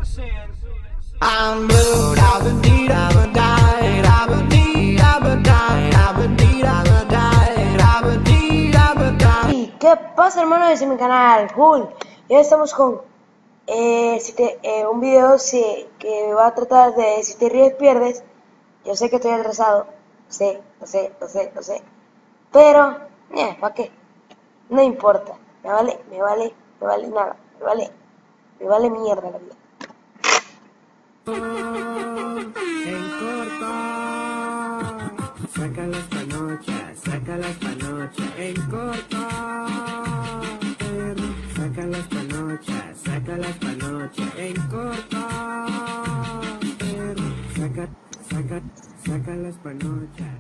I'm blue, I've been deed, I've been died, I've been deed, I've been died, I've been deed, I've been died, I've been deed, I've been died. ¿Y qué pasa, hermanos? De mi canal Hull. Y hoy estamos con un video que va a tratar de si te ríes pierdes. Yo sé que estoy atrasado, lo sé, pero, ¿para qué? No importa, me vale nada, me vale mierda la vida. En corto, saca las panochas, en corto, saca las panochas, en corto, saca las panochas.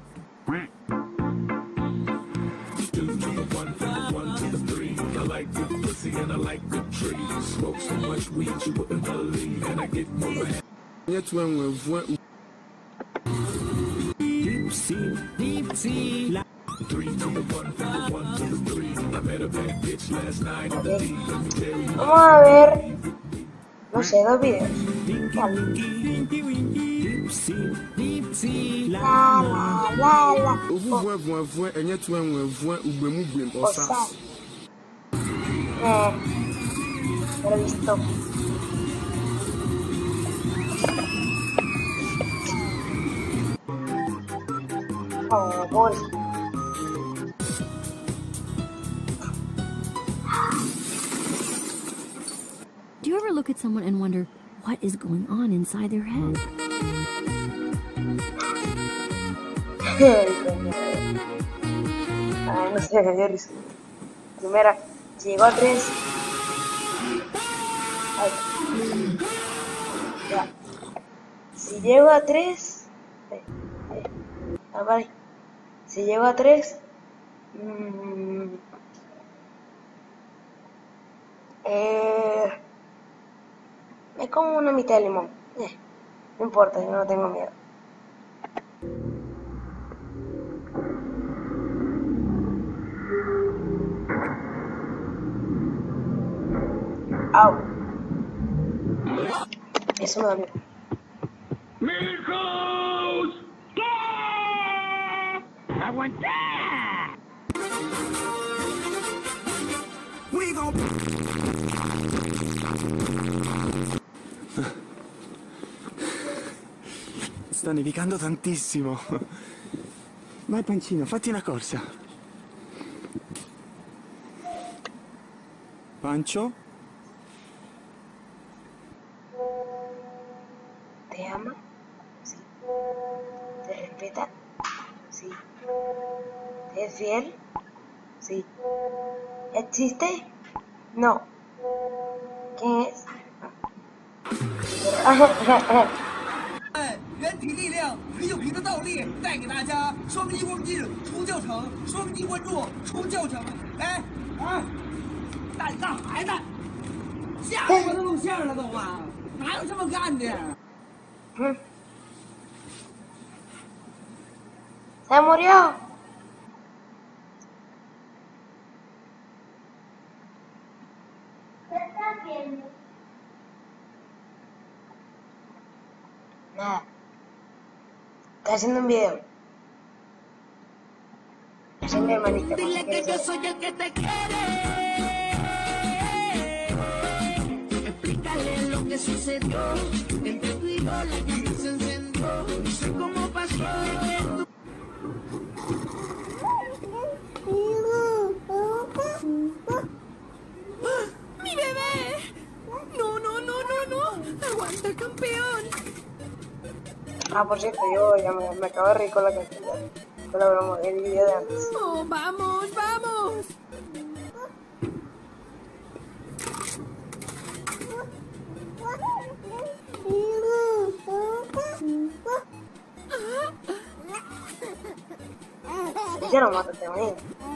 I like good pussy and I like good trees. Smoke so much weed you wouldn't believe, and I get more. Yet when we went deep sea, 3 to the 1, from the 1 to the 3. I met a bad bitch last night in the D. Let me tell you. Vamos a ver, no sé, 2 videos. La. Ovu and yet when we went moving or Osas. No lo he visto. Oh, boy. Do you ever look at someone and wonder what is going on inside their head? No sé, me dio risa. Primera, si llegó a 3. Ya. Si llego a 3. Vale. Si llego a 3. Me como una mitad de limón. No importa, yo no tengo miedo. Au. Eso me dolió. ¡Miracles! ¡Aguanta! sta nevicando tantissimo. Vai Pancino, fatti una corsa. Pancho? ¿Te ama? Sí. ¿Te respeta? Sí. ¿Te es fiel? Sí. ¿Existe? No. ¿Quién es? 人体力量很有皮的倒立，带给大家双击光进出教程，双击关注出教程。来，带大孩子，下回都露馅了都啊，哪有这么干的 Se murió. Nada. Está haciendo un video. Es mi hermanita. Dile que yo soy el que te quiere. Explícale lo que sucedió. Entre tú y yo la llama se encendió. No sé cómo pasó. ¡Mi bebé! ¡No! ¡Aguanta, campeón! Ah, por cierto, yo ya me acabo de reír con la canción. Con la broma del video de antes. ¡Oh, vamos! Ya lo mato, te imaginas.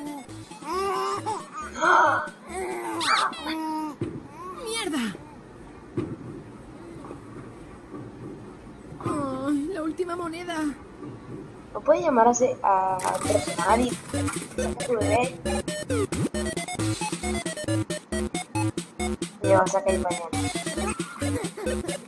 ¡Mierda! Oh, la última moneda. ¿No puedes llamar a personal y tu bebé? Y le vas a caer mañana.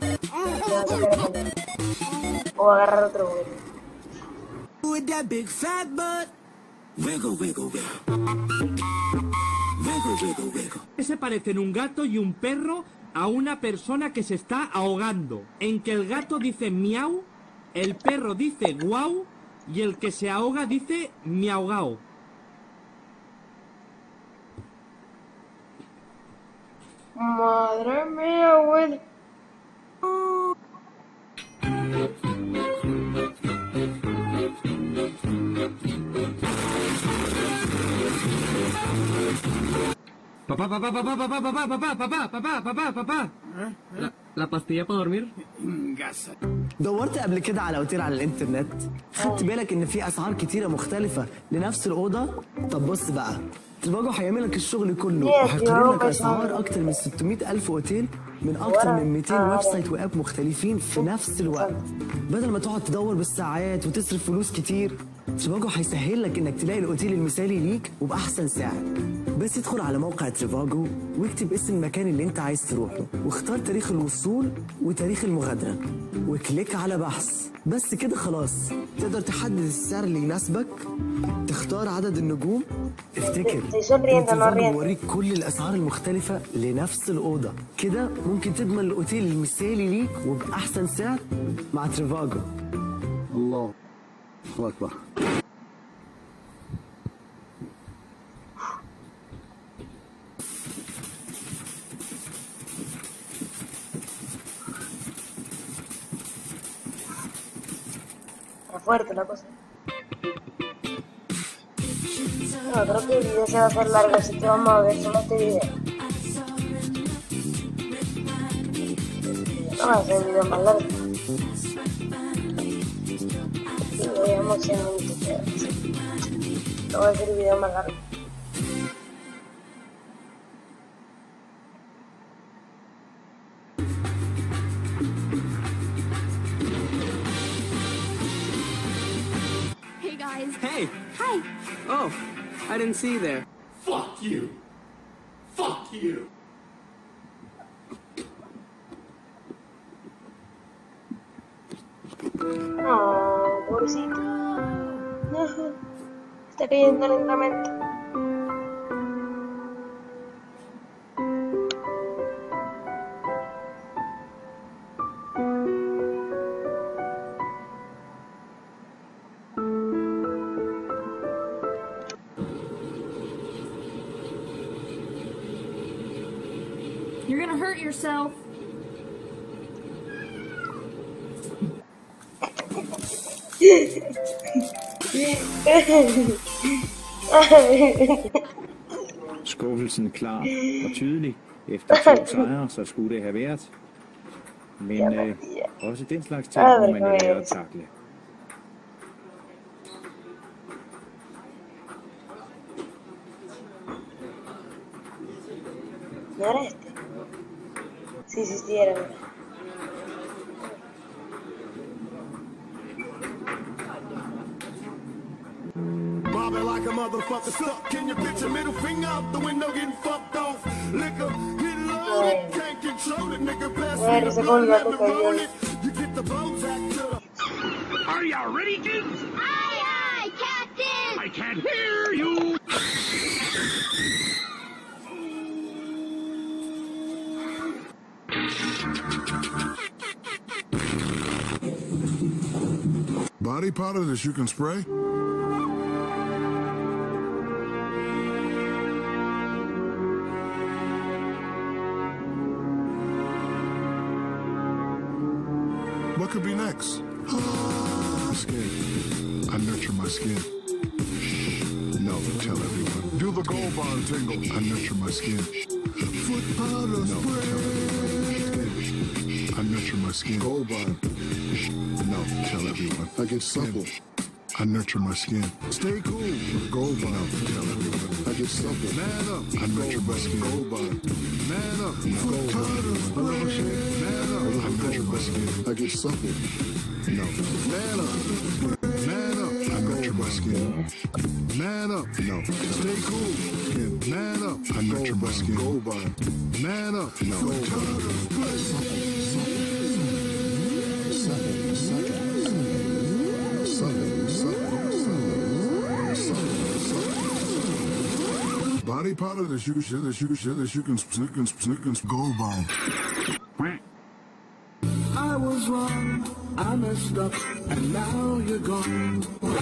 o agarrar otro juguete. With that big fat butt. Wiggle, wiggle, wiggle. Wiggle, wiggle, wiggle. Se parecen un gato y un perro a una persona que se está ahogando. En que el gato dice miau, el perro dice guau y el que se ahoga dice miaugao. Madre mía, güey. Papá. ¿La pastilla para dormir? دورت قبل كده على اوتيل على الانترنت؟ خدت بالك ان في اسعار كتيره مختلفه لنفس الاوضه؟ طب بص بقى، تريفاجو هيعمل لك الشغل كله وهيقارن لك اسعار اكتر من 600,000 اوتيل من اكتر من 200 ويب سايت واب مختلفين في نفس الوقت. بدل ما تقعد تدور بالساعات وتصرف فلوس كتير، تريفاجو هيسهل لك انك تلاقي الاوتيل المثالي ليك وباحسن سعر. بس ادخل على موقع تريفاجو واكتب اسم المكان اللي انت عايز تروحه واختار تاريخ الوصول وتاريخ المغادرة وكليك على بحث. بس كده خلاص تقدر تحدد السعر اللي يناسبك، تختار عدد النجوم. افتكر تريفاجو بيوريك كل الاسعار المختلفة لنفس الأوضة، كده ممكن تضمن الاوتيل المثالي ليك وبأحسن سعر مع تريفاجو. الله أكبر. Está fuerte la cosa. No, creo que el video se va a hacer largo, así que vamos a ver solo este video. Vamos a hacer el video más largo. Y veamos 100 minutos. Vamos a hacer el video más largo. Hey guys. Hey! Hi. Oh, I didn't see you there. Fuck you. Fuck you. Oh, pobrecito. Está cayendo lentamente. You're gonna hurt yourself. Skuffelsen klar og tydelig. Efter 2 sejre, så skulle det have været. Men også den slags ting må man lære at takle. ¿No era este? Sí, era. Bobbing like a motherfucker stuck. Can you picture middle finger out the window getting fucked off? Liquor, hit loaded, can't control it, nigga. Pass me the blood, let me roll it. You get the Bozak to the... Are you ready, kids? Aye, aye, Captain! I can't hear you! Body powder that you can spray? What could be next? Skin. I nurture my skin. No, tell everyone. Do the gold bond tingle. I nurture my skin. Foot powder spray. Tell everyone. I nurture my skin. Gold bond. No, tell everyone. I get supple. I nurture my skin. Stay cool with gold bond. No, tell everyone. I get supple. Man up. I nurture my skin. Gold bond. Man up. Foot powder spray. Man up. I nurture my skin. I get supple. No. Man up. Man up. I nurture my skin. Man up. No. Stay cool. Man up. I nurture my skin. Gold bond. Man up. No. powder that you can go by. I was wrong, I messed up, and now you're gone.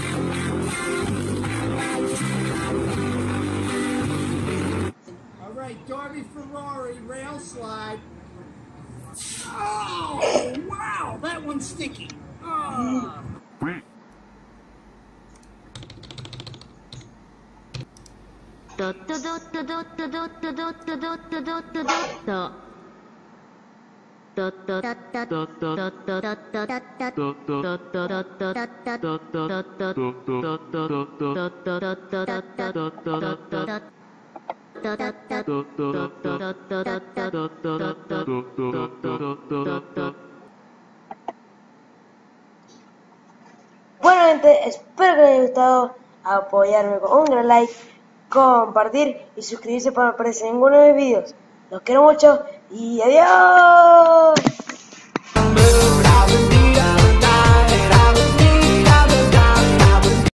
All right, Darby Ferrari, rail slide. Oh, wow, that one's sticky. Oh. Bueno, gente, espero que les haya gustado. Apoyarme con un gran like, compartir y suscribirse para no perderse ninguno de mis vídeos. Los quiero mucho y adiós.